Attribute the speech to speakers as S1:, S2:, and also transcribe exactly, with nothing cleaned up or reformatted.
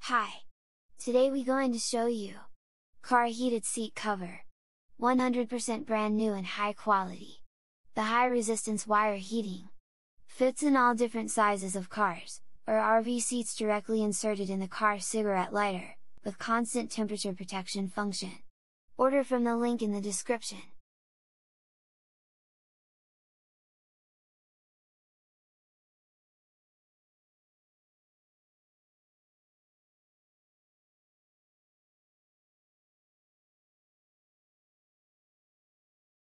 S1: Hi! Today we going to show you car heated seat cover. one hundred percent brand new and high quality. The high resistance wire heating. Fits in all different sizes of cars, or R V seats directly inserted in the car cigarette lighter, with constant temperature protection function. Order from the link in the description.